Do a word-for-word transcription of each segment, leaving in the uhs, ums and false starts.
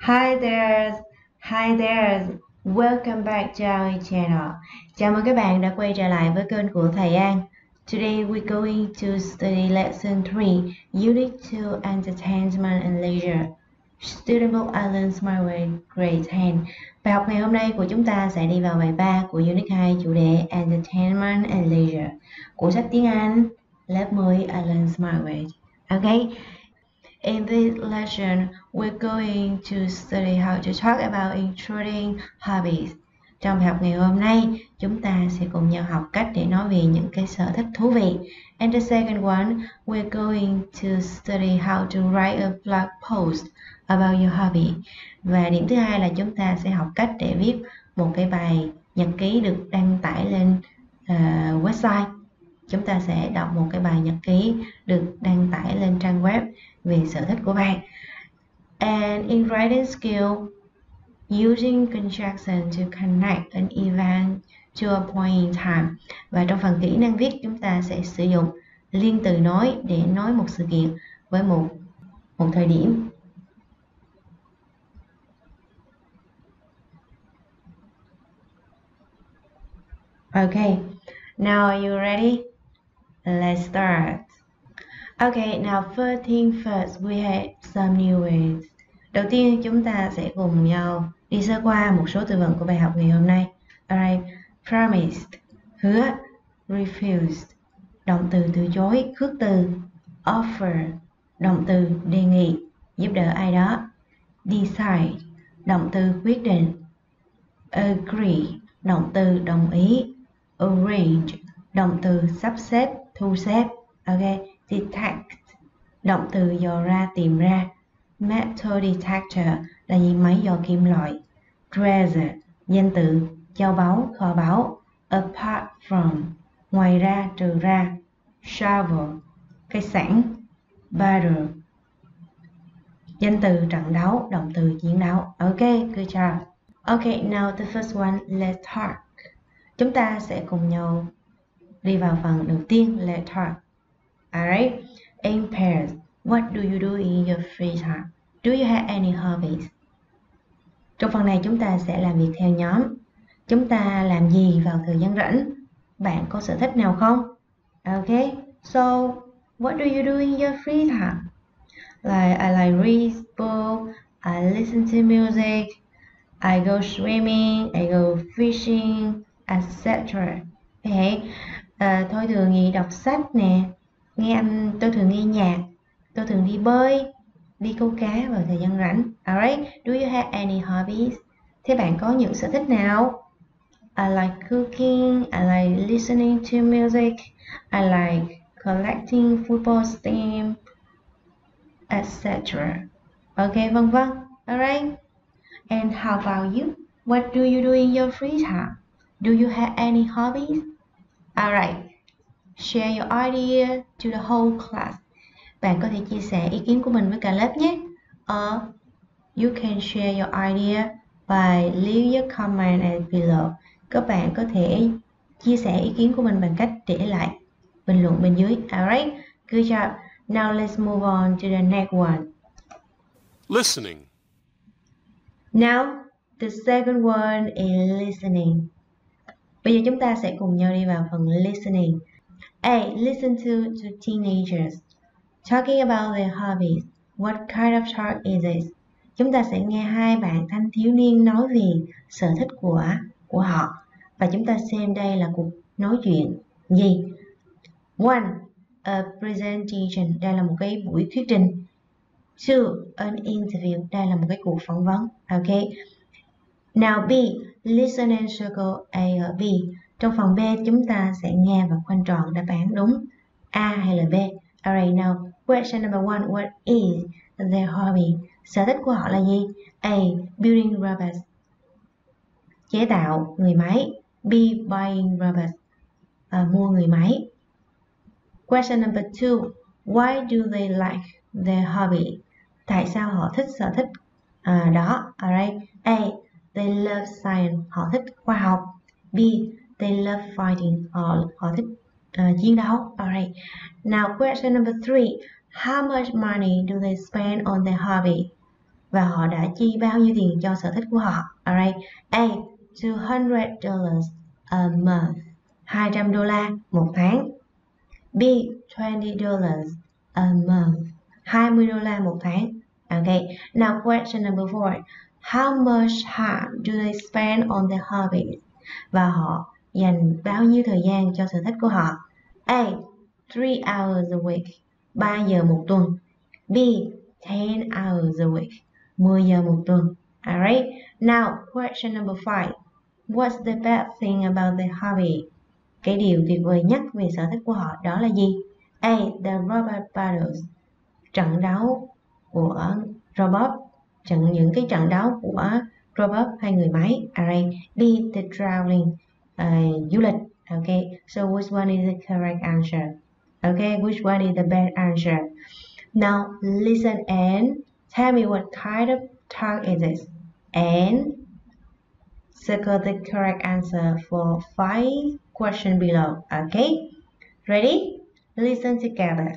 Hi there, hi there, welcome back to our channel. Chào mừng các bạn đã quay trở lại với kênh của thầy An. Today we're going to study lesson three, unit two, entertainment and leisure. Studable Island Smileway Grade ten. Bài học ngày hôm nay của chúng ta sẽ đi vào bài ba của unit hai, chủ đề Entertainment and Leisure của sách tiếng Anh lớp mười Island Smileway. Okay. In this lesson, we're going to study how to talk about intruding hobbies. Trong bài học ngày hôm nay, chúng ta sẽ cùng nhau học cách để nói về những cái sở thích thú vị. And the second one, we're going to study how to write a blog post about your hobby. Và điểm thứ hai là chúng ta sẽ học cách để viết một cái bài nhật ký được đăng tải lên uh, website. Chúng ta sẽ đọc một cái bài nhật ký được đăng tải lên trang web về sở thích của bạn. And in writing skill, using conjunction to connect an event to a point in time. Và trong phần kỹ năng viết, chúng ta sẽ sử dụng liên từ nối để nối một sự kiện với một một thời điểm. Okay, now are you ready? Let's start. Okay, now first thing first, we have some new words. Đầu tiên chúng ta sẽ cùng nhau đi sơ qua một số từ vựng của bài học ngày hôm nay. Alright, promised, hứa. Refused, động từ từ chối, khước từ. Offer, động từ đề nghị, giúp đỡ ai đó. Decide, động từ quyết định. Agree, động từ đồng ý. Arrange, động từ sắp xếp, thu xếp. Okay. Detect, động từ dò ra, tìm ra. Metal detector là gì? Máy dò kim loại. Treasure, danh từ châu báu, kho báu. Apart from, ngoài ra, trừ ra. Shovel, cây sảng. Battle, danh từ trận đấu, động từ chiến đấu. Ok, good job. Ok, now the first one, let's talk. Chúng ta sẽ cùng nhau đi vào phần đầu tiên, let's talk. Alright, in pairs, what do you do in your free time? Do you have any hobbies? Trong phần này chúng ta sẽ làm việc theo nhóm. Chúng ta làm gì vào thời gian rảnh? Bạn có sở thích nào không? Okay, so what do you do in your free time? Like I like read book, I listen to music, I go swimming, I go fishing, et cetera. Okay, uh, tôi thường thì đọc sách nè. Nghe âm, tôi thường nghe nhạc, tôi thường đi bơi, đi câu cá vào thời gian rảnh. Alright, do you have any hobbies? Thế bạn có những sở thích nào? I like cooking, I like listening to music, I like collecting football stamps, et cetera. Ok, vân vân. Alright. And how about you? What do you do in your free time? Do you have any hobbies? Alright. Share your idea to the whole class. Bạn có thể chia sẻ ý kiến của mình với cả lớp nhé. Or you can share your idea by leave your comment at below. Các bạn có thể chia sẻ ý kiến của mình bằng cách để lại bình luận bên dưới. Alright, good job. Now let's move on to the next one. Listening. Now the second one is listening. Bây giờ chúng ta sẽ cùng nhau đi vào phần listening. A. Listen to to teenagers talking about their hobbies. What kind of talk is this? Chúng ta sẽ nghe hai bạn thanh thiếu niên nói về sở thích của của họ và chúng ta xem đây là cuộc nói chuyện gì. One, a presentation. Đây là một cái buổi thuyết trình. Two, an interview. Đây là một cái cuộc phỏng vấn. Okay. Now B, listen and circle A or B. Trong phần B chúng ta sẽ nghe và khoanh tròn đáp án đúng A hay là B. Alright, now question number one, what is their hobby? Sở thích của họ là gì? A. Building robots, chế tạo người máy. B. Buying robots, à, mua người máy. Question number two, why do they like their hobby? Tại sao họ thích sở thích à, đó? Alright, A. They love science, họ thích khoa học. B. They love fighting, họ, họ thích uh, chiến đấu. Alright. Now question number three, how much money do they spend on their hobby? và họ đã chi bao nhiêu tiền cho sở thích của họ. Alright. A. two hundred dollars a month. hai trăm đô la một tháng. B. twenty dollars a month. hai mươi đô la một tháng. Okay. Now question number four. How much time do they spend on their hobbies? Và họ dành bao nhiêu thời gian cho sở thích của họ? A. three hours a week. ba giờ một tuần. B. ten hours a week. mười giờ một tuần. Alright. Now question number five. What's the best thing about their hobby? Cái điều tuyệt vời nhất về sở thích của họ đó là gì? A. The robot battles. Trận đấu của robot. Trận những cái trận đấu của robot hay người máy. Alright. B. The traveling. Uh, du lịch. Okay. So which one is the correct answer? Okay. Which one is the best answer? Now listen and tell me what kind of talk is this? And circle the correct answer for five questions below. Okay. Ready? Listen together.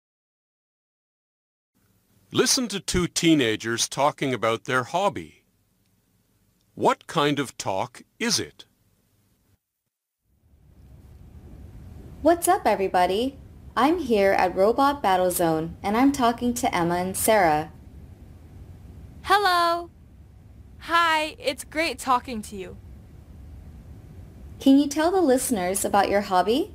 Listen to two teenagers talking about their hobby. What kind of talk is it? What's up, everybody? I'm here at Robot Battle Zone, and I'm talking to Emma and Sarah. Hello! Hi, it's great talking to you. Can you tell the listeners about your hobby?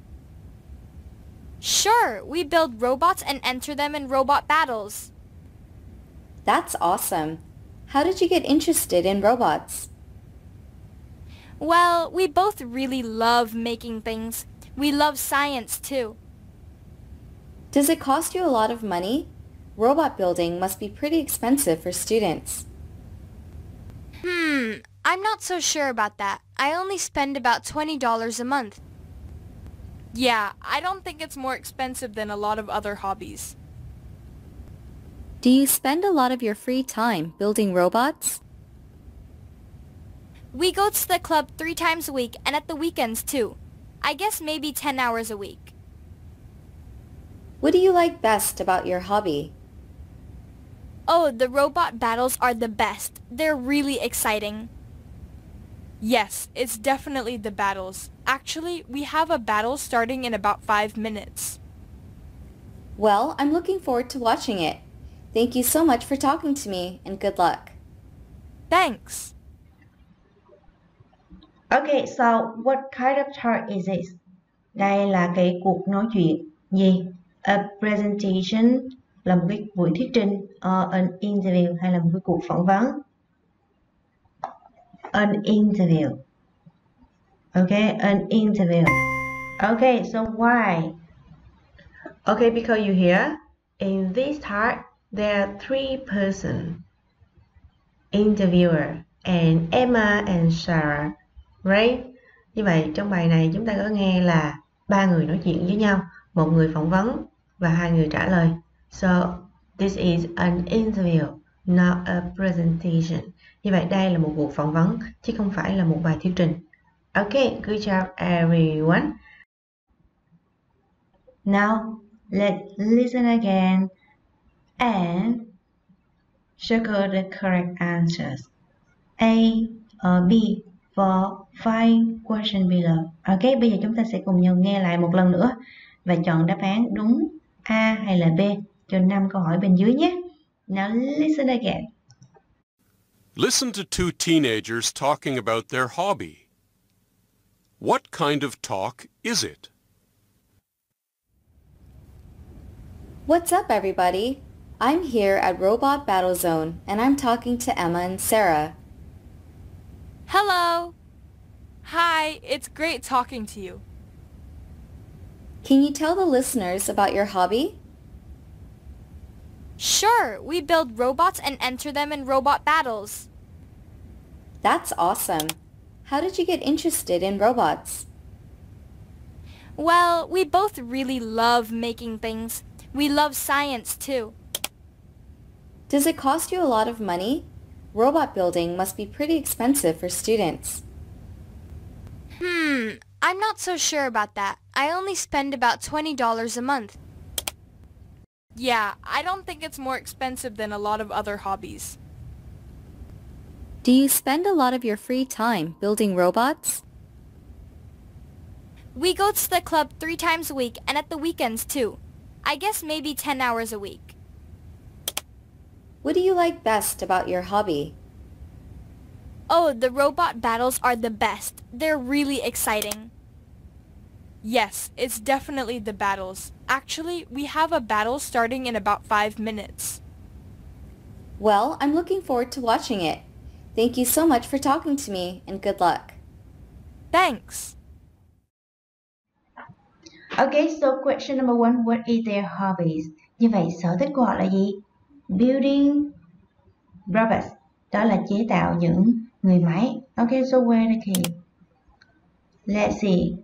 Sure, we build robots and enter them in robot battles. That's awesome. How did you get interested in robots? Well, we both really love making things. We love science too. Does it cost you a lot of money? Robot building must be pretty expensive for students. Hmm, I'm not so sure about that. I only spend about twenty dollars a month. Yeah, I don't think it's more expensive than a lot of other hobbies. Do you spend a lot of your free time building robots? We go to the club three times a week and at the weekends too. I guess maybe ten hours a week. What do you like best about your hobby? Oh, the robot battles are the best. They're really exciting. Yes, it's definitely the battles. Actually, we have a battle starting in about five minutes. Well, I'm looking forward to watching it. Thank you so much for talking to me, and good luck. Thanks. Okay, so what kind of talk is this? Đây là cái cuộc nói chuyện gì? A presentation là một cái buổi thuyết trình, or an interview hay là một cái cuộc phỏng vấn? An interview. Okay, an interview. Okay, so why? Okay, because you hear in this talk there are three persons, interviewer and Emma and Sarah, right? Như vậy trong bài này chúng ta có nghe là ba người nói chuyện với nhau, một người phỏng vấn và hai người trả lời. So this is an interview, not a presentation. Như vậy đây là một cuộc phỏng vấn chứ không phải là một bài thuyết trình. Okay, good job everyone. Now let's listen again and circle the correct answers. A or B for five questions below. Ok, bây giờ chúng ta sẽ cùng nhau nghe lại một lần nữa và chọn đáp án đúng A hay là B cho năm câu hỏi bên dưới nhé. Now listen again. Listen to two teenagers talking about their hobby. What kind of talk is it? What's up, everybody? I'm here at Robot Battle Zone, and I'm talking to Emma and Sarah. Hello! Hi, it's great talking to you. Can you tell the listeners about your hobby? Sure, we build robots and enter them in robot battles. That's awesome. How did you get interested in robots? Well, we both really love making things. We love science too. Does it cost you a lot of money? Robot building must be pretty expensive for students. Hmm, I'm not so sure about that. I only spend about twenty dollars a month. Yeah, I don't think it's more expensive than a lot of other hobbies. Do you spend a lot of your free time building robots? We go to the club three times a week and at the weekends too. I guess maybe ten hours a week. What do you like best about your hobby? Oh, the robot battles are the best. They're really exciting. Yes, it's definitely the battles. Actually, we have a battle starting in about five minutes. Well, I'm looking forward to watching it. Thank you so much for talking to me, and good luck. Thanks. Okay, so question number one, what is their hobbies? Như vậy sở thích của họ là gì? Building robots, đó là chế tạo những người máy. Okay, so where the key? Let's see.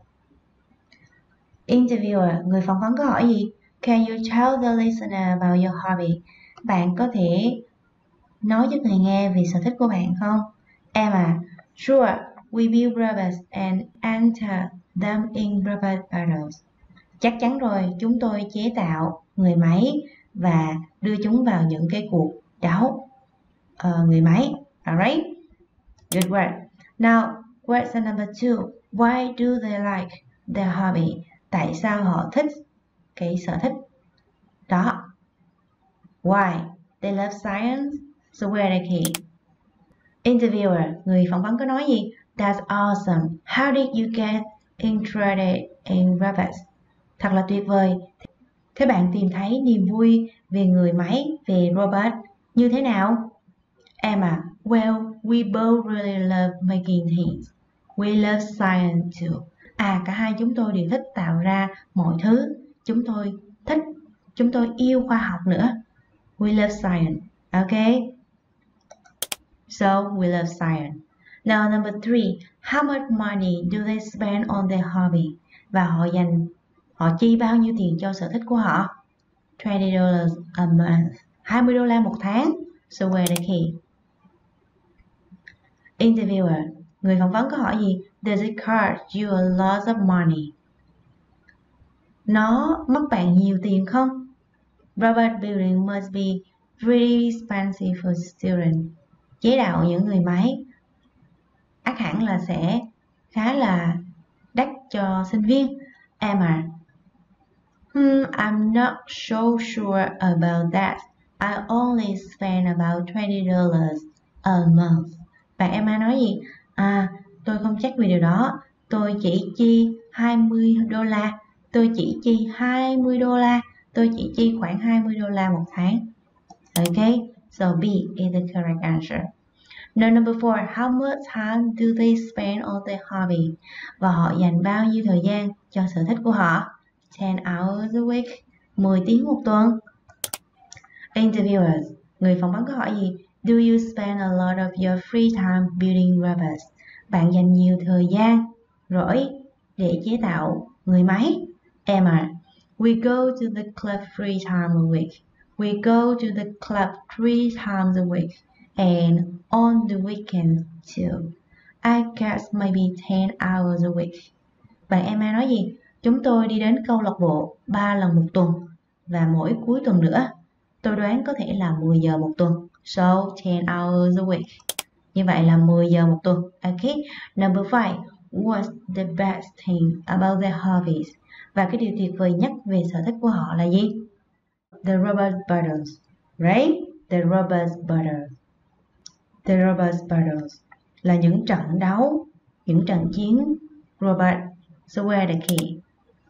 Interviewer, người phỏng vấn có hỏi gì? Can you tell the listener about your hobby? Bạn có thể nói cho người nghe về sở thích của bạn không? Emma, sure, we build robots and enter them in robot battles. Chắc chắn rồi, chúng tôi chế tạo người máy và đưa chúng vào những cái cuộc đấu uh, người máy. Alright? Good work. Now, question number two. Why do they like their hobby? Tại sao họ thích cái sở thích đó? Why? They love science. So where the key? Interviewer, người phỏng vấn có nói gì? That's awesome. How did you get interested in robots? Thật là tuyệt vời. Thế bạn tìm thấy niềm vui về người máy, về robot như thế nào? Emma, well, we both really love making things. We love science too. À, cả hai chúng tôi đều thích tạo ra mọi thứ. Chúng tôi thích, chúng tôi yêu khoa học nữa. We love science. Okay? So, we love science. Now, number three. How much money do they spend on their hobby? Và họ dành, họ chi bao nhiêu tiền cho sở thích của họ? twenty dollars a month. hai mươi đô la một tháng. So, where the key? Interviewer, người phỏng vấn có hỏi gì? Does it cost you a lot of money? Nó mất bạn nhiều tiền không? Robot building must be pretty expensive for students. Chế tạo những người máy ắt hẳn là sẽ khá là đắt cho sinh viên. Emma, hmm, I'm not so sure about that. I only spend about twenty dollars a month. Bạn Emma nói gì? À, tôi không chắc về điều đó. Tôi chỉ chi hai mươi đô la. Tôi chỉ chi hai mươi đô la. Tôi chỉ chi khoảng hai mươi đô la một tháng. Okay, so B is the correct answer. Now number four, how much time do they spend on their hobby? Và họ dành bao nhiêu thời gian cho sở thích của họ? ten hours a week, mười tiếng một tuần. Interviewers, người phỏng vấn có hỏi gì? Do you spend a lot of your free time building robots? Bạn dành nhiều thời gian rỗi để chế tạo người máy. Emma, we go to the club three times a week. We go to the club three times a week. And on the weekend too. I guess maybe ten hours a week. Bạn Emma nói gì? Chúng tôi đi đến câu lạc bộ ba lần một tuần và mỗi cuối tuần nữa. Tôi đoán có thể là mười giờ một tuần. So ten hours a week. Như vậy là mười giờ một tuần. Okay. Number five. What's the best thing about their hobbies? Và cái điều tuyệt vời nhất về sở thích của họ là gì? The robot battles. Right? The robot battles. The robot battles là những trận đấu, những trận chiến robot. So where the key?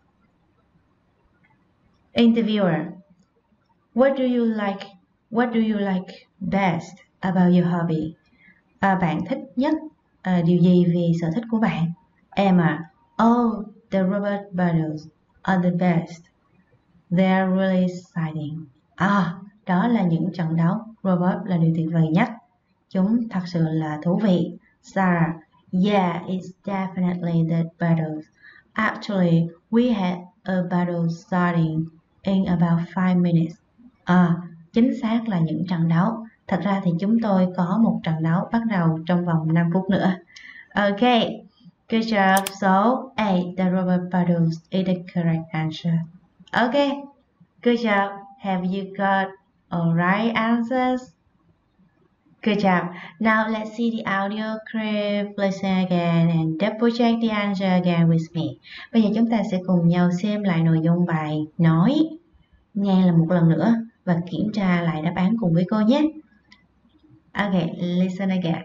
Interviewer, what do you like? What do you like best about your hobby? À, bạn thích nhất à, điều gì về sở thích của bạn? Emma, oh, the robot battles are the best. They're really exciting. À, đó là những trận đấu robot là điều tuyệt vời nhất. Chúng thật sự là thú vị. Sarah, yeah, it's definitely the battles. Actually, we had a battle starting in about five minutes. À, chính xác là những trận đấu. Thật ra thì chúng tôi có một trận đấu bắt đầu trong vòng năm phút nữa. Okay, good job. So, A, the robot battles is the correct answer. Okay, good job. Have you got all right answers? Good job. Now let's see the audio clip. Listen again and double check the answer again with me. Bây giờ chúng ta sẽ cùng nhau xem lại nội dung bài nói. Nghe là một lần nữa và kiểm tra lại đáp án cùng với cô nhé. Okay, listen again.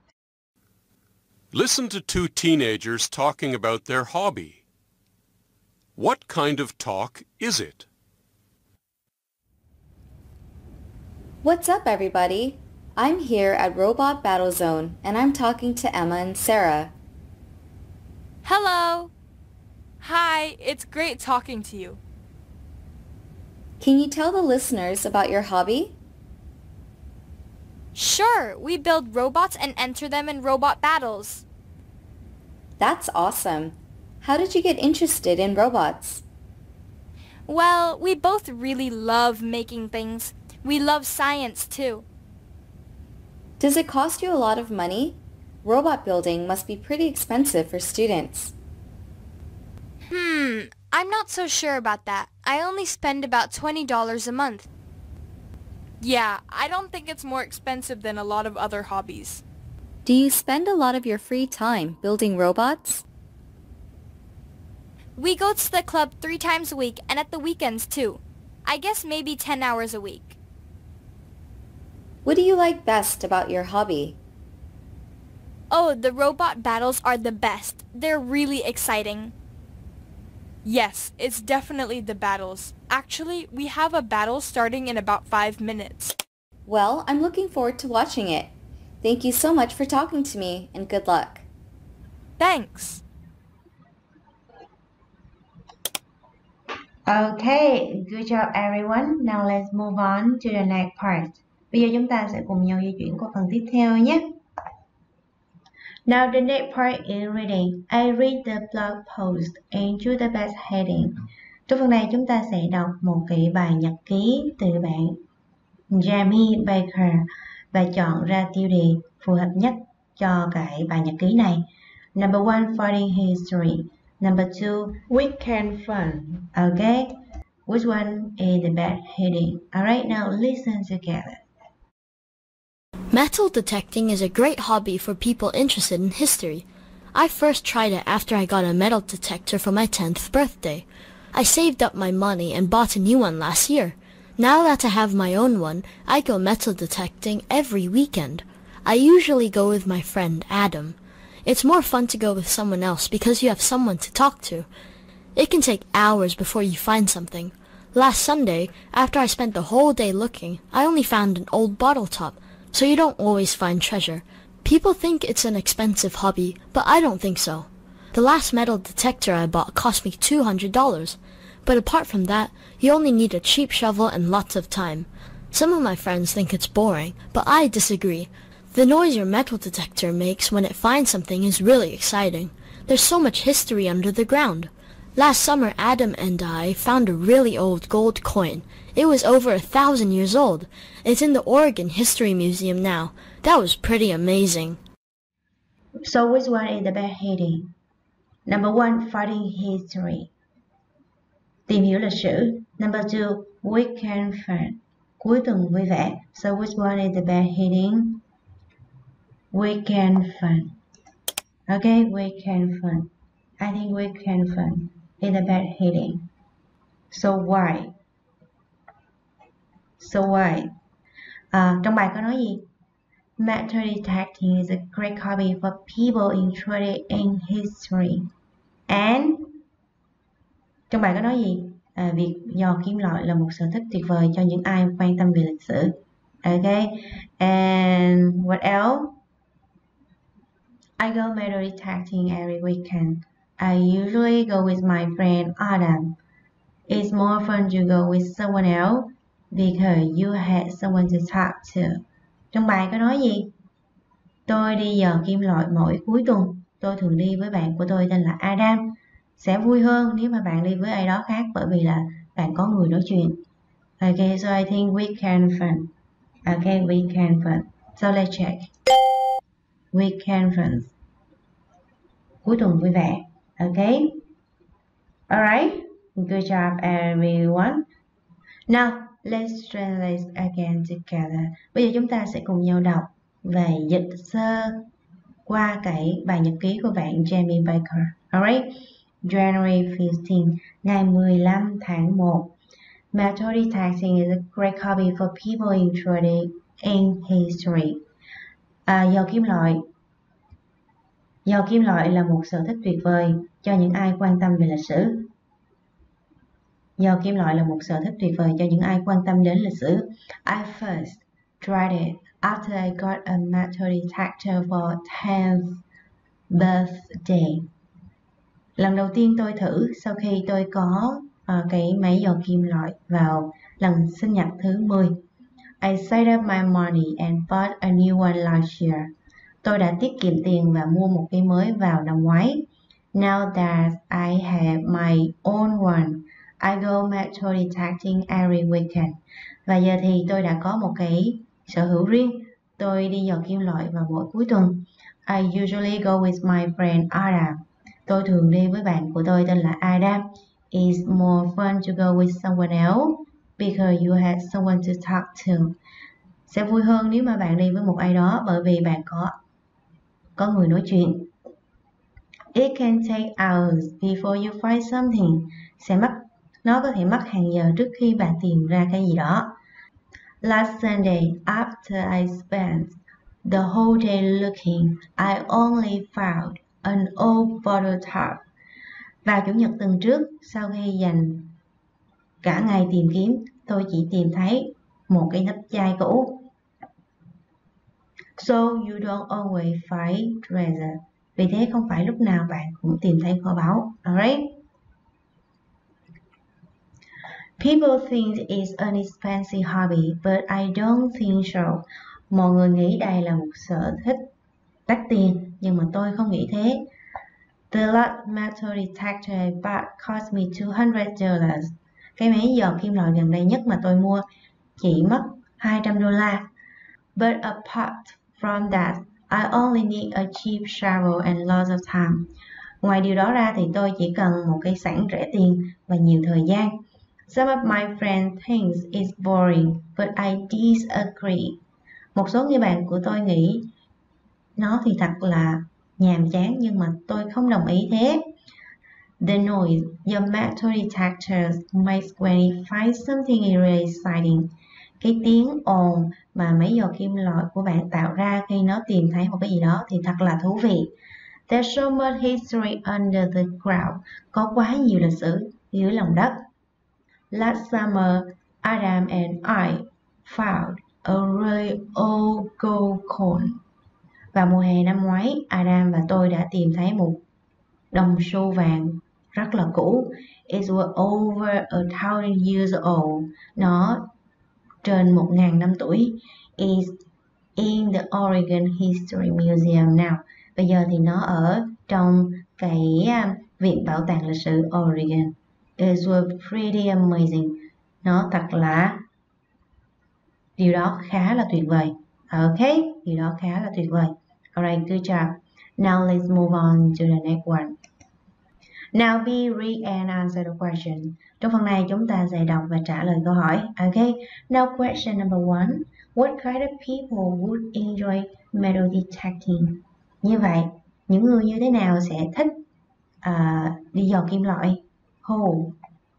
Listen to two teenagers talking about their hobby. What kind of talk is it? What's up, everybody? I'm here at Robot Battle Zone, and I'm talking to Emma and Sarah. Hello! Hi, it's great talking to you. Can you tell the listeners about your hobby? Sure, we build robots and enter them in robot battles. That's awesome. How did you get interested in robots? Well, we both really love making things. We love science too. Does it cost you a lot of money? Robot building must be pretty expensive for students. Hmm, I'm not so sure about that. I only spend about twenty dollars a month. Yeah, I don't think it's more expensive than a lot of other hobbies. Do you spend a lot of your free time building robots? We go to the club three times a week and at the weekends too. I guess maybe ten hours a week. What do you like best about your hobby? Oh, the robot battles are the best. They're really exciting. Yes, it's definitely the battles. Actually, we have a battle starting in about five minutes. Well, I'm looking forward to watching it. Thank you so much for talking to me, and good luck. Thanks. Okay, good job everyone. Now let's move on to the next part. Bây giờ chúng ta sẽ cùng nhau di chuyển qua phần tiếp theo nhé. Now the next part is reading. I read the blog post and choose the best heading. Trong phần này chúng ta sẽ đọc một cái bài nhật ký từ bạn Jamie Baker và chọn ra tiêu đề phù hợp nhất cho cái bài nhật ký này. Number one, fighting history. Number two, weekend fun. Okay, which one is the best heading? Alright, now listen together. Metal detecting is a great hobby for people interested in history. I first tried it after I got a metal detector for my tenth birthday. I saved up my money and bought a new one last year. Now that I have my own one, I go metal detecting every weekend. I usually go with my friend Adam. It's more fun to go with someone else because you have someone to talk to. It can take hours before you find something. Last Sunday, after I spent the whole day looking, I only found an old bottle top. So you don't always find treasure. People think it's an expensive hobby, but I don't think so. The last metal detector I bought cost me two hundred dollars. But apart from that, you only need a cheap shovel and lots of time. Some of my friends think it's boring, but I disagree. The noise your metal detector makes when it finds something is really exciting. There's so much history under the ground. Last summer, Adam and I found a really old gold coin. It was over a thousand years old. It's in the Oregon History Museum now. That was pretty amazing. So which one is the best heading? Number one, fighting history. Tìm hiểu lịch sử. Number two, weekend fun. Cuối tuần vui vẻ. So which one is the best heading? Weekend fun. Okay, weekend fun. I think weekend fun is the best heading. So why? So why? À, trong bài có nói gì? Metal detecting is a great hobby for people interested in history. And trong bài có nói gì? À, việc dò kim loại là một sở thích tuyệt vời cho những ai quan tâm về lịch sử. Okay. And what else? I go metal detecting every weekend. I usually go with my friend Adam. It's more fun to go with someone else because you had someone to talk to. Trong bài có nói gì? Tôi đi dò kim loại mỗi cuối tuần. Tôi thường đi với bạn của tôi tên là Adam. Sẽ vui hơn nếu mà bạn đi với ai đó khác bởi vì là bạn có người nói chuyện. Okay, so I think weekend fun. Okay, weekend fun. So let's check. Weekend fun. Cuối tuần vui vẻ. Okay. Alright. Good job everyone. Now, Let's translate again together. Bây giờ chúng ta sẽ cùng nhau đọc về dịch sơ qua cái bài nhật ký của bạn Jamie Baker. Alright, January fifteenth, ngày mười lăm tháng một. Metal detecting is a great hobby for people interested in history. À, dầu kim loại Dầu kim loại là một sở thích tuyệt vời cho những ai quan tâm về lịch sử. Dầu kim loại là một sở thích tuyệt vời cho những ai quan tâm đến lịch sử. I first tried it after I got a metal detector for tenth birthday. Lần đầu tiên tôi thử sau khi tôi có uh, cái máy dầu kim loại vào lần sinh nhật thứ mười. I saved up my money and bought a new one last year. Tôi đã tiết kiệm tiền và mua một cái mới vào năm ngoái. Now that I have my own one, I go metal detecting every weekend. Và giờ thì tôi đã có một cái sở hữu riêng. Tôi đi dò kim loại vào mỗi cuối tuần. I usually go with my friend Adam. Tôi thường đi với bạn của tôi tên là Adam. It's more fun to go with someone else because you have someone to talk to. Sẽ vui hơn nếu mà bạn đi với một ai đó bởi vì bạn có có người nói chuyện. It can take hours before you find something. Sẽ mất Nó có thể mất hàng giờ trước khi bạn tìm ra cái gì đó. Last Sunday, after I spent the whole day looking, I only found an old bottle top. Vào Chủ nhật tuần trước, sau khi dành cả ngày tìm kiếm, tôi chỉ tìm thấy một cái nắp chai cũ. So you don't always find treasure. Vì thế không phải lúc nào bạn cũng tìm thấy kho báu. Alright? People think it's an expensive hobby, but I don't think so. Mọi người nghĩ đây là một sở thích đắt tiền, nhưng mà tôi không nghĩ thế. The last metal detector I bought cost me two hundred dollars. Cái máy dò kim loại gần đây nhất mà tôi mua chỉ mất hai trăm đô la. But apart from that, I only need a cheap shovel and lots of time. Ngoài điều đó ra thì tôi chỉ cần một cái sẵn rẻ tiền và nhiều thời gian. Some of my friends think it's boring, but I disagree. Một số người bạn của tôi nghĩ nó thì thật là nhàm chán, nhưng mà tôi không đồng ý thế. The noise your metal detector makes when it finds something really exciting. Cái tiếng ồn mà máy dò kim loại của bạn tạo ra khi nó tìm thấy một cái gì đó thì thật là thú vị. There's so much history under the ground. Có quá nhiều lịch sử dưới lòng đất. Last summer, Adam and I found a really old gold coin. Vào mùa hè năm ngoái, Adam và tôi đã tìm thấy một đồng xu vàng rất là cũ. It was over a thousand years old. Nó trên một ngàn năm tuổi. It's in the Oregon History Museum now. Bây giờ thì nó ở trong cái viện bảo tàng lịch sử Oregon. It was pretty amazing. Nó thật là điều đó khá là tuyệt vời. Okay, điều đó khá là tuyệt vời. Alright, good job. Now let's move on to the next one. Now be read and answer the question. Trong phần này chúng ta sẽ đọc và trả lời câu hỏi. Okay. Now question number one. What kind of people would enjoy metal detecting? Như vậy, những người như thế nào sẽ thích uh, đi dò kim loại? Who?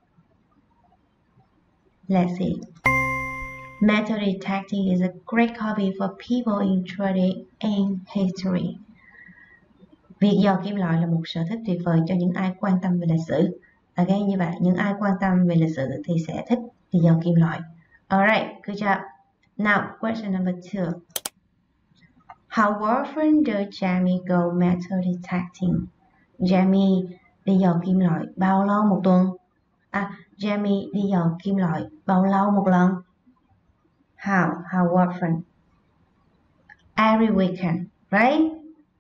Let's see. Metal detecting is a great hobby for people interested in history. Việc dò kim loại là một sở thích tuyệt vời cho những ai quan tâm về lịch sử. Ok, như vậy những ai quan tâm về lịch sử thì sẽ thích đi dò kim loại. Alright, good job. Now, question number two. How often does Jamie go metal detecting? Jamie đi dò kim loại bao lâu một tuần? À, Jamie đi dò kim loại bao lâu một lần? How? How often? Every weekend, right?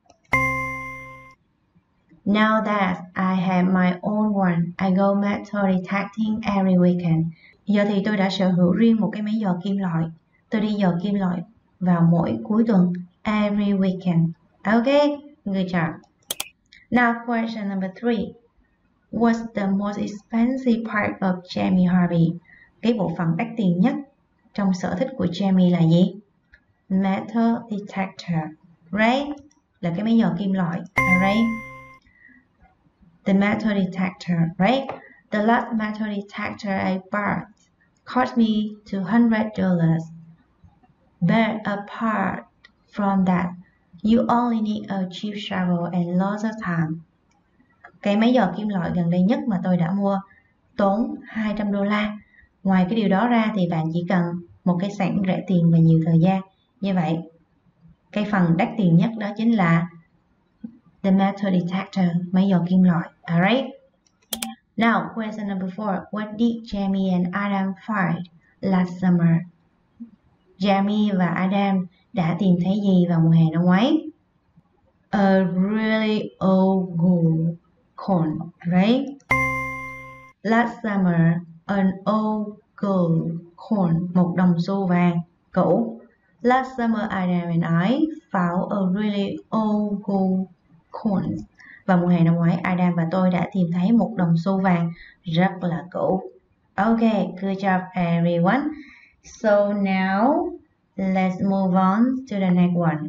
Now that I have my own one, I go metal detecting every weekend. Giờ thì tôi đã sở hữu riêng một cái máy dò kim loại. Tôi đi dò kim loại vào mỗi cuối tuần. Every weekend. Okay, good job. Now question number three. What's the most expensive part of Jamie hobby? cái bộ phận đắt tiền nhất trong sở thích của Jamie là gì? Metal detector, right? Là cái máy dò kim loại, right? The metal detector, right? The last metal detector I bought cost me two hundred dollars. But apart from that, you only need a cheap shovel and lots of time. Cái máy dò kim loại gần đây nhất mà tôi đã mua tốn hai trăm đô la. Ngoài cái điều đó ra thì bạn chỉ cần một cái sẵn rẻ tiền và nhiều thời gian. Như vậy, cái phần đắt tiền nhất đó chính là the metal detector, máy dò kim loại. Alright? Now, question number four. What did Jamie and Adam find last summer? Jamie và Adam đã tìm thấy gì vào mùa hè năm ngoái? A really old gold coin, right? Last summer, an old gold coin, một đồng xu vàng cũ. Last summer, Adam and I found a really old gold coin. Vào mùa hè năm ngoái, Adam và tôi đã tìm thấy một đồng xu vàng rất là cũ. Okay, good job everyone. So now, let's move on to the next one.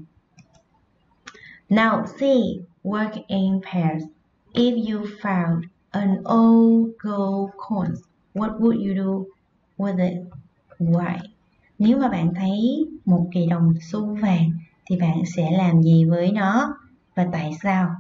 Now, C, work in pairs. If you found an old gold coin, what would you do with it? Why? Nếu mà bạn thấy một kỳ đồng xu vàng thì bạn sẽ làm gì với nó và tại sao?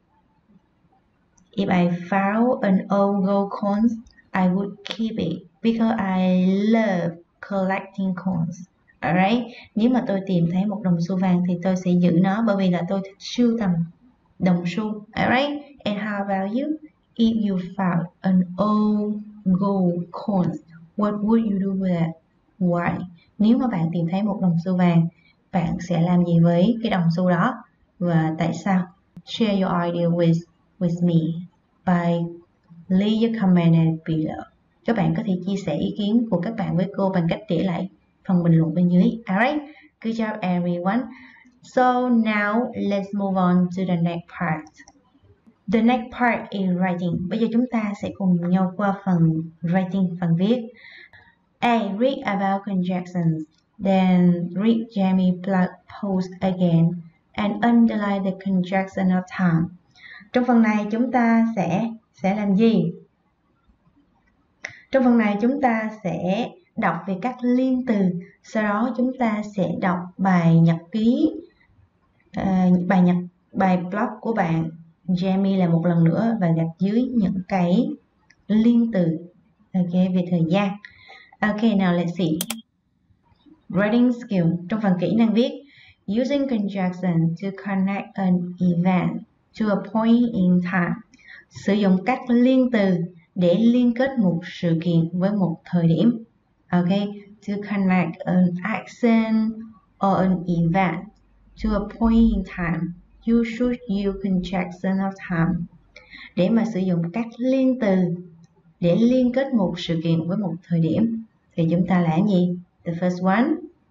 If I found an old gold coin, I would keep it because I love collecting coins. Alright, nếu mà tôi tìm thấy một đồng xu vàng thì tôi sẽ giữ nó bởi vì là tôi thích sưu tầm đồng xu. Alright, and how about you? If you found an old gold coin, what would you do with it? Why? Nếu mà bạn tìm thấy một đồng xu vàng, bạn sẽ làm gì với cái đồng xu đó và tại sao? Share your idea with with me by leave your comment below. Các bạn có thể chia sẻ ý kiến của các bạn với cô bằng cách để lại phần bình luận bên dưới. Alright, good job everyone. So now let's move on to the next part. The next part is writing. Bây giờ chúng ta sẽ cùng nhau qua phần writing, phần viết. A. Read about conjunctions. Then read Jamie blog post again and underline the conjunction of time. Trong phần này chúng ta sẽ sẽ làm gì? Trong phần này chúng ta sẽ đọc về các liên từ. Sau đó chúng ta sẽ đọc bài nhật ký, uh, bài nhật bài blog của bạn Jamie là một lần nữa và gạch dưới những cái liên từ. Ok, về thời gian. Ok, now let's see. Writing skill. Trong phần kỹ năng viết, using conjunction to connect an event to a point in time. Sử dụng các liên từ để liên kết một sự kiện với một thời điểm. Ok, to connect an action or an event to a point in time, you should use conjunction of time. Để mà sử dụng các liên từ để liên kết một sự kiện với một thời điểm thì chúng ta làm gì? The first one,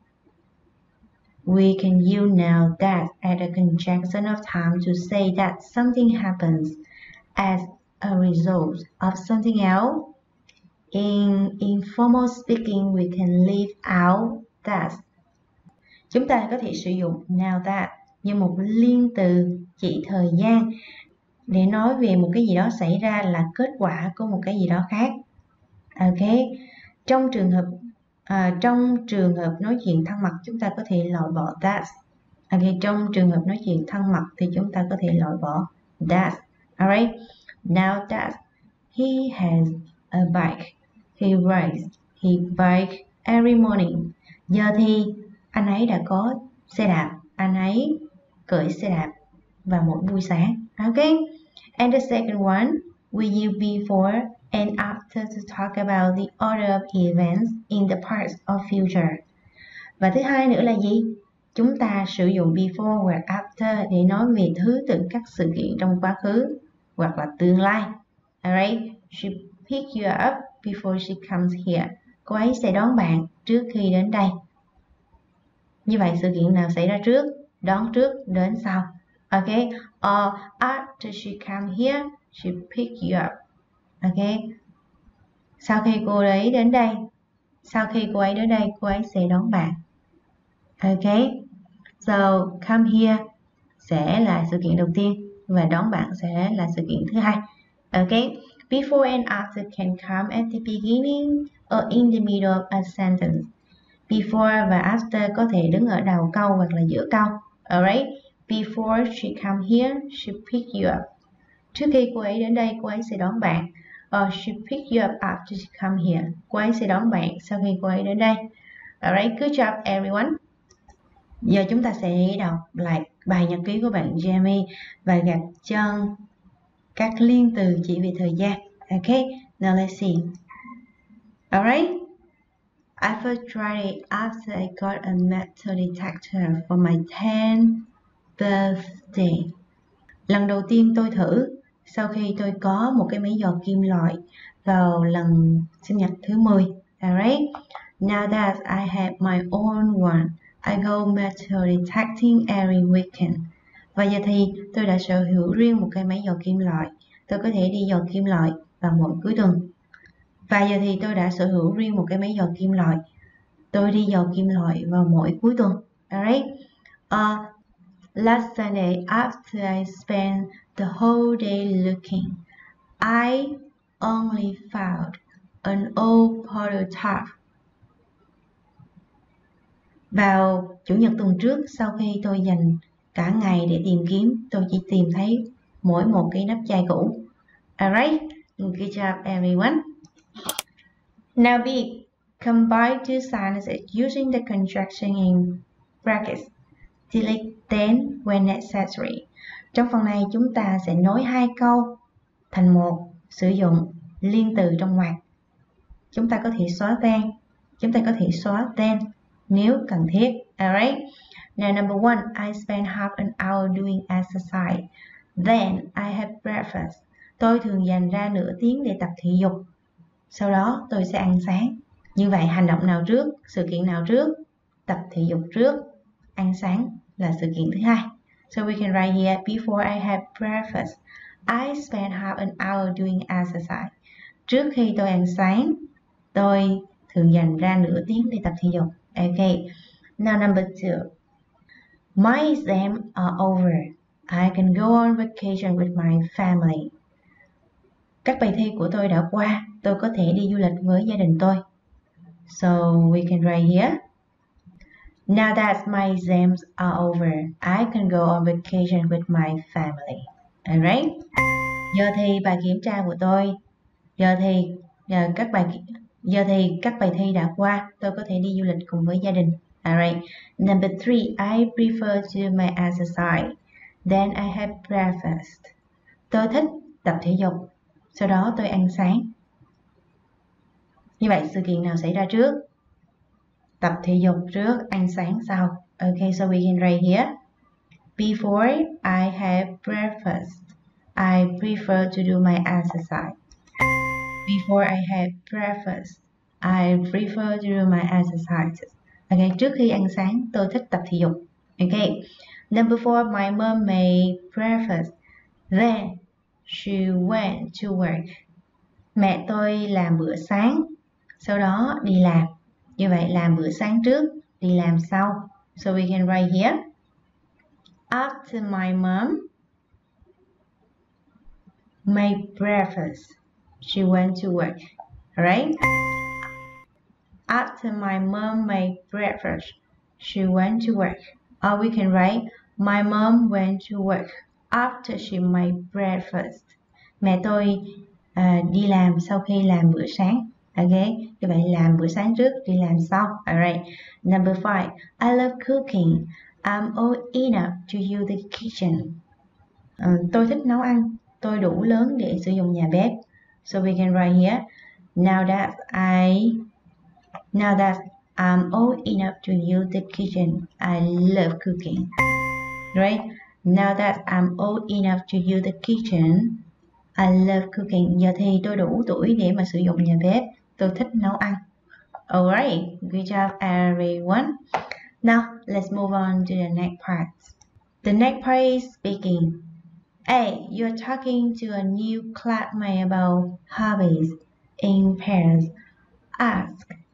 we can use now that as a conjunction of time to say that something happens as a result of something else. In informal speaking, we can leave out that. Chúng ta có thể sử dụng now that như một liên từ chỉ thời gian để nói về một cái gì đó xảy ra là kết quả của một cái gì đó khác. Ok, trong trường hợp à, trong trường hợp nói chuyện thân mật chúng ta có thể loại bỏ that. Ok, trong trường hợp nói chuyện thân mật thì chúng ta có thể loại bỏ that. Alright, now that he has a bike, he rides his bike every morning. Giờ thì anh ấy đã có xe đạp, anh ấy cưỡi xe đạp vào mỗi buổi sáng. Ok, and the second one, we use before and after to talk about the order of events in the past or future. Và thứ hai nữa là gì? Chúng ta sử dụng before hoặc after để nói về thứ tự các sự kiện trong quá khứ hoặc là tương lai. Alright, she pick you up before she comes here. Cô ấy sẽ đón bạn trước khi đến đây. Như vậy sự kiện nào xảy ra trước? Đón trước đến sau. Ok, or after she come here, she pick you up. Ok, sau khi cô ấy đến đây Sau khi cô ấy đến đây, cô ấy sẽ đón bạn. Okay, so come here sẽ là sự kiện đầu tiên và đón bạn sẽ là sự kiện thứ hai. Okay, before and after can come at the beginning or in the middle of a sentence. Before và after có thể đứng ở đầu câu hoặc là giữa câu. Alright, before she come here, she pick you up. Trước khi cô ấy đến đây, cô ấy sẽ đón bạn. Or she pick you up after she come here. Cô ấy sẽ đón bạn sau khi cô ấy đến đây. Alright, good job everyone. Giờ chúng ta sẽ đọc lại bài nhật ký của bạn Jamie và gạch chân các liên từ chỉ về thời gian. Okay, now let's see. Alright, I first tried it after I got a metal detector for my tenth birthday. Lần đầu tiên tôi thử sau khi tôi có một cái máy dò kim loại vào lần sinh nhật thứ mười. Alright, now that I have my own one, I go metal detecting every weekend. Và giờ thì tôi đã sở hữu riêng một cái máy dò kim loại. Tôi có thể đi dò kim loại vào mỗi cuối tuần. Và giờ thì tôi đã sở hữu riêng một cái máy dò kim loại. Tôi đi dò kim loại vào mỗi cuối tuần. Alright. Uh, last Sunday, after I spent the whole day looking, I only found an old prototype. Vào Chủ nhật tuần trước, sau khi tôi dành cả ngày để tìm kiếm, tôi chỉ tìm thấy mỗi một cái nắp chai cũ. Alright, good job everyone. Now B, combine two sentences using the conjunction in brackets. Delete then when necessary. Trong phần này chúng ta sẽ nối hai câu thành một, sử dụng liên từ trong ngoặc. Chúng ta có thể xóa tên, chúng ta có thể xóa tên nếu cần thiết. Alright. Now number one, I spend half an hour doing exercise. Then I have breakfast. Tôi thường dành ra nửa tiếng để tập thể dục. Sau đó tôi sẽ ăn sáng. Như vậy hành động nào trước, sự kiện nào trước? Tập thể dục trước, ăn sáng là sự kiện thứ hai. So we can write here, before I have breakfast, I spend half an hour doing exercise. Trước khi tôi ăn sáng, tôi thường dành ra nửa tiếng để tập thể dục. Okay. Now number two. My exams are over. I can go on vacation with my family. Các bài thi của tôi đã qua, tôi có thể đi du lịch với gia đình tôi. So we can write here. Now that my exams are over, I can go on vacation with my family. Alright. Giờ thì bài kiểm tra của tôi, giờ thì giờ các bài giờ thì các bài thi đã qua, tôi có thể đi du lịch cùng với gia đình. Alright. Number three, I prefer to do my exercise. Then I have breakfast. Tôi thích tập thể dục, sau đó tôi ăn sáng. Như vậy sự kiện nào xảy ra trước? Tập thể dục trước, ăn sáng sau. Okay, so we can write here. Before I have breakfast, I prefer to do my exercise. Before I have breakfast, I prefer to do my exercises. Okay, trước khi ăn sáng, tôi thích tập thể dục. Okay. Number four, my mom made breakfast. Then she went to work. Mẹ tôi làm bữa sáng, sau đó đi làm. Như vậy làm bữa sáng trước, đi làm sau. So we can write here. After my mom made breakfast, she went to work. Alright? After my mom made breakfast, she went to work. Or we can write, my mom went to work after she made breakfast. Mẹ tôi uh, đi làm sau khi làm bữa sáng. Okay, như vậy làm bữa sáng trước, đi làm sau. Alright. Number five, I love cooking. I'm old enough to use the kitchen. Uh, tôi thích nấu ăn. Tôi đủ lớn để sử dụng nhà bếp. So we can write here. Now that I, now that I'm old enough to use the kitchen, I love cooking. Right? Now that I'm old enough to use the kitchen, I love cooking. Giờ thì tôi đủ tuổi để mà sử dụng nhà bếp. Tôi thích nấu ăn. Alright, good job everyone. Now let's move on to the next part. The next part is speaking. A. You're talking to a new classmate about hobbies in pairs. Ask,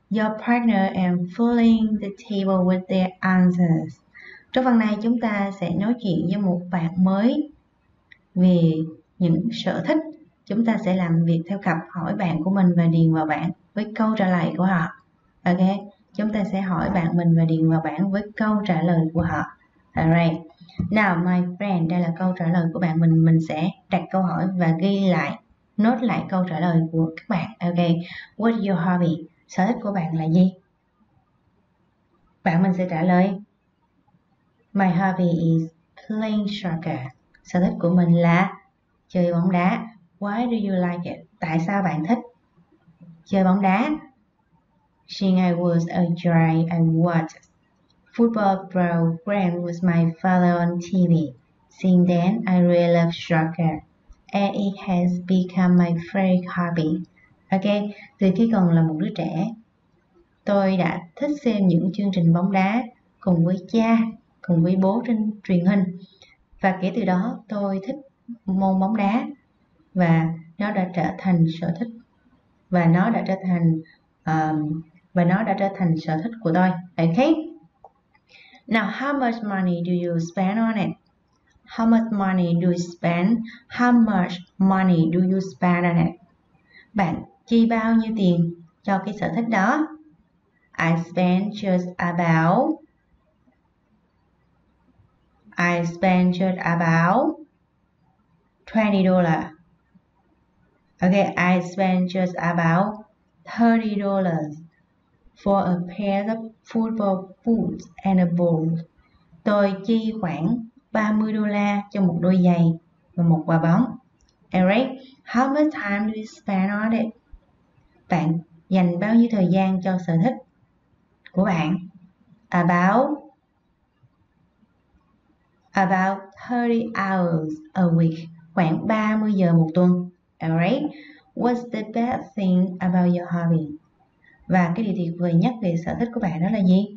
your partner and filling the table with their answers. Trong phần này chúng ta sẽ nói chuyện với một bạn mới về những sở thích. Chúng ta sẽ làm việc theo cặp, hỏi bạn của mình và điền vào bảng với câu trả lời của họ. Ok, chúng ta sẽ hỏi bạn mình và điền vào bảng với câu trả lời của họ. Alright. Now my friend, đây là câu trả lời của bạn mình. Mình sẽ đặt câu hỏi và ghi lại, nốt lại câu trả lời của các bạn. Ok, what's your hobby? Sở thích của bạn là gì? Bạn mình sẽ trả lời, my hobby is playing soccer. Sở thích của mình là chơi bóng đá. Why do you like it? Tại sao bạn thích chơi bóng đá? Since I was a child, I watched football program with my father on T V. Since then, I really love soccer, and it has become my favorite hobby. Ok, từ khi còn là một đứa trẻ, tôi đã thích xem những chương trình bóng đá cùng với cha, cùng với bố trên truyền hình. Và kể từ đó, tôi thích môn bóng đá và nó đã trở thành sở thích và nó đã trở thành um, và nó đã trở thành sở thích của tôi. Ok. Now, how much money do you spend on it? How much money do you spend? How much money do you spend on it? Bạn chi bao nhiêu tiền cho cái sở thích đó? I spend just about I spend just about twenty dollars. Okay, I spend just about thirty dollars for a pair of football boots and a ball. Tôi chi khoảng ba mươi đô la cho một đôi giày và một quả bóng. Alright, how much time do you spend on it? Bạn dành bao nhiêu thời gian cho sở thích của bạn? About About thirty hours a week. Khoảng ba mươi giờ một tuần. Alright, what's the best thing about your hobby? Và cái điều tuyệt vời nhất về sở thích của bạn đó là gì?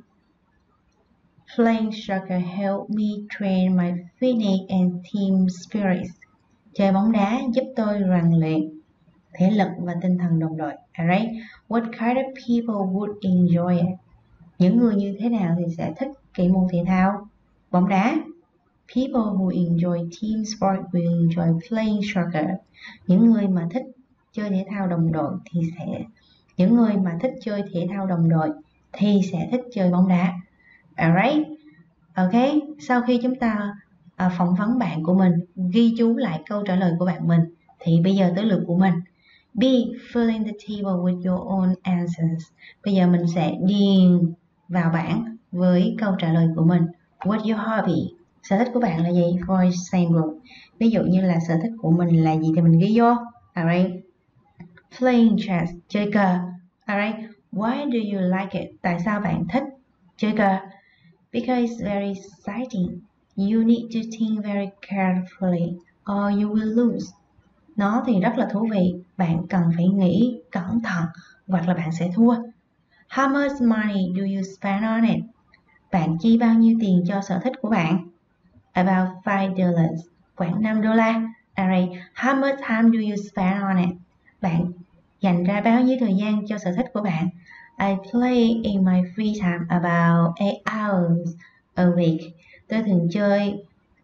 Playing soccer helped me train my fitness and team spirits. Chơi bóng đá giúp tôi rèn luyện thể lực và tinh thần đồng đội. Alright, what kind of people would enjoy it? Những người như thế nào thì sẽ thích cái môn thể thao bóng đá? People who enjoy team sport will enjoy playing soccer. Những người mà thích chơi thể thao đồng đội thì sẽ những người mà thích chơi thể thao đồng đội thì sẽ thích chơi bóng đá. Alright, ok. Sau khi chúng ta uh, phỏng vấn bạn của mình, ghi chú lại câu trả lời của bạn mình, thì bây giờ tới lượt của mình. B. Fill in the table with your own answers. Bây giờ mình sẽ điền vào bảng với câu trả lời của mình. What's your hobby? Sở thích của bạn là gì? For example, ví dụ như là sở thích của mình là gì thì mình ghi vô. Alright. Playing chess, chơi cờ. Alright. Why do you like it? Tại sao bạn thích chơi cờ? Because it's very exciting. You need to think very carefully or you will lose. Nó thì rất là thú vị. Bạn cần phải nghĩ cẩn thận hoặc là bạn sẽ thua. How much money do you spend on it? Bạn chi bao nhiêu tiền cho sở thích của bạn? About five dollars. Khoảng năm đô la. Alright. How much time do you spend on it? Bạn dành ra bao nhiêu thời gian cho sở thích của bạn? I play in my free time about eight hours a week. Tôi thường chơi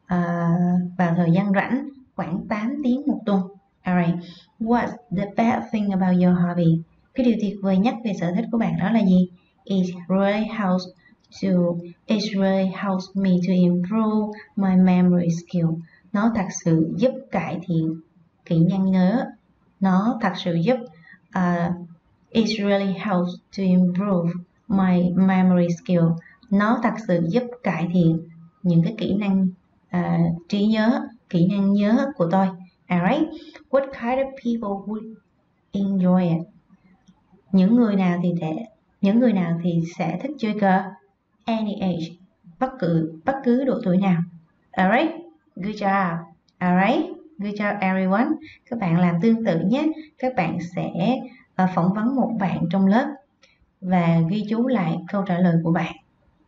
uh, vào thời gian rảnh khoảng tám tiếng một tuần. Alright. What's the best thing about your hobby? Cái điều tuyệt vời nhất về sở thích của bạn đó là gì? It really helps to it really helps me to improve my memory skill. Nó thật sự giúp cải thiện kỹ năng nhớ. Nó thật sự giúp uh, it really helps to improve my memory skill. Nó thật sự giúp cải thiện những cái kỹ năng uh, trí nhớ, kỹ năng nhớ của tôi. Alright. What kind of people would enjoy it? Những người nào thì để những người nào thì sẽ thích chơi cờ? Any age, bất cứ bất cứ độ tuổi nào. Alright. Good job. Alright. Good job everyone. Các bạn làm tương tự nhé. Các bạn sẽ uh, phỏng vấn một bạn trong lớp và ghi chú lại câu trả lời của bạn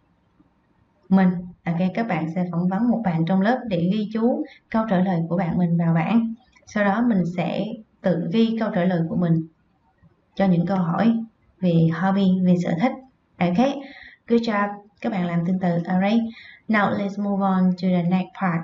mình. Ok, các bạn sẽ phỏng vấn một bạn trong lớp để ghi chú câu trả lời của bạn mình vào bảng. Sau đó mình sẽ tự ghi câu trả lời của mình cho những câu hỏi về hobby, về sở thích. Okay, good job. Các bạn làm tương tự. Alright, now let's move on to the next part.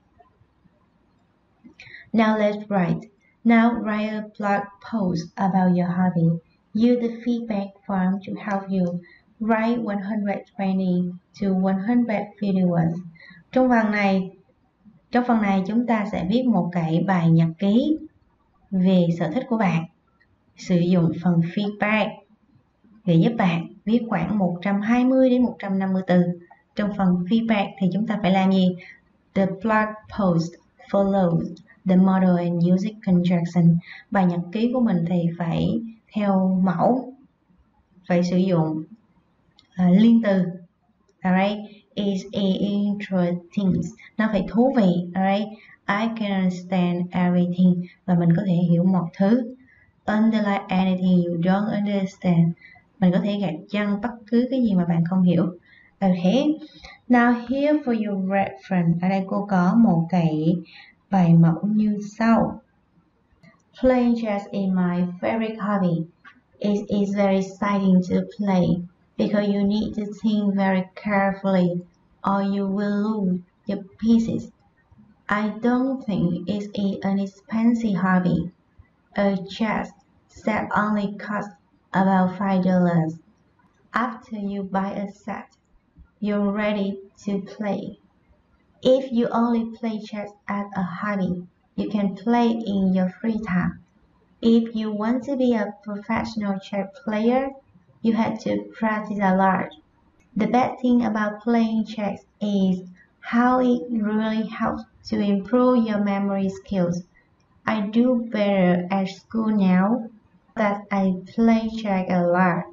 Now let's write. Now write a blog post about your hobby. Use the feedback form to help you. Write one hundred twenty to one hundred fifty words. Trong phần này, trong phần này chúng ta sẽ viết một cái bài nhật ký về sở thích của bạn. Sử dụng phần feedback để giúp bạn viết khoảng một trăm hai mươi đến một trăm năm mươi từ. Trong phần feedback thì chúng ta phải làm gì? The blog post follows the model and music construction. Bài nhật ký của mình thì phải theo mẫu, phải sử dụng uh, liên từ. Alright, is a interesting. Nó phải thú vị. Alright, I can understand everything. Và mình có thể hiểu mọi thứ. Underline anything you don't understand. Mình có thể gạch chân bất cứ cái gì mà bạn không hiểu. Okay, now here for your reference. Ở đây cô có một cái bài mẫu như sau. Playing chess is my favorite hobby. It is very exciting to play because you need to think very carefully or you will lose your pieces. I don't think it's an expensive hobby. A chess set only costs about five dollars. After you buy a set, you're ready to play. If you only play chess as a hobby, you can play in your free time. If you want to be a professional chess player, you have to practice a lot. The best thing about playing chess is how it really helps to improve your memory skills. I do better at school now that I play chess a lot.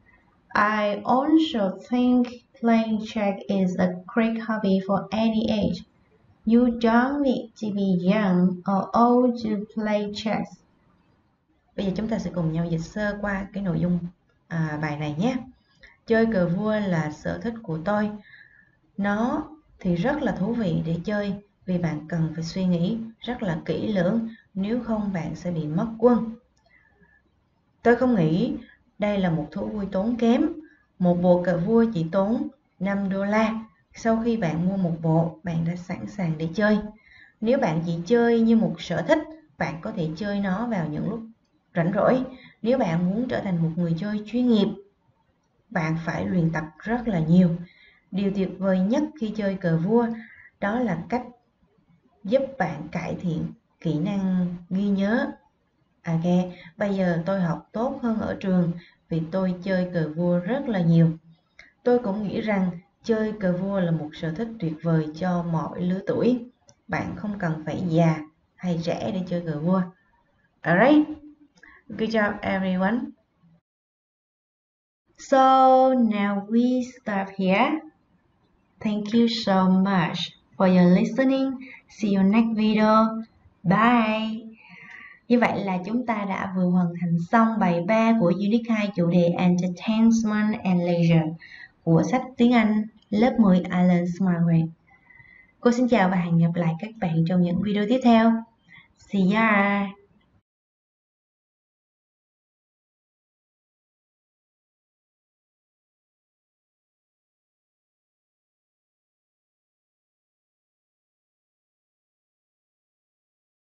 I also think playing chess is a great hobby for any age. You don't need to be young or old to play chess. Bây giờ chúng ta sẽ cùng nhau dịch sơ qua cái nội dung à, bài này nhé. Chơi cờ vua là sở thích của tôi. Nó thì rất là thú vị để chơi vì bạn cần phải suy nghĩ rất là kỹ lưỡng, nếu không bạn sẽ bị mất quân. Tôi không nghĩ đây là một thú vui tốn kém. Một bộ cờ vua chỉ tốn năm đô la. Sau khi bạn mua một bộ, bạn đã sẵn sàng để chơi. Nếu bạn chỉ chơi như một sở thích, bạn có thể chơi nó vào những lúc rảnh rỗi. Nếu bạn muốn trở thành một người chơi chuyên nghiệp, bạn phải luyện tập rất là nhiều. Điều tuyệt vời nhất khi chơi cờ vua đó là cách giúp bạn cải thiện kỹ năng ghi nhớ. Ok, bây giờ tôi học tốt hơn ở trường vì tôi chơi cờ vua rất là nhiều. Tôi cũng nghĩ rằng chơi cờ vua là một sở thích tuyệt vời cho mọi lứa tuổi. Bạn không cần phải già hay trẻ để chơi cờ vua. Alright, good job everyone. So now we stop here. Thank you so much for your listening. See you next video. Bye. Như vậy là chúng ta đã vừa hoàn thành xong bài ba của Unit hai chủ đề Entertainment and Leisure của sách tiếng Anh lớp mười Alan Smart. Cô xin chào và hẹn gặp lại các bạn trong những video tiếp theo. See ya!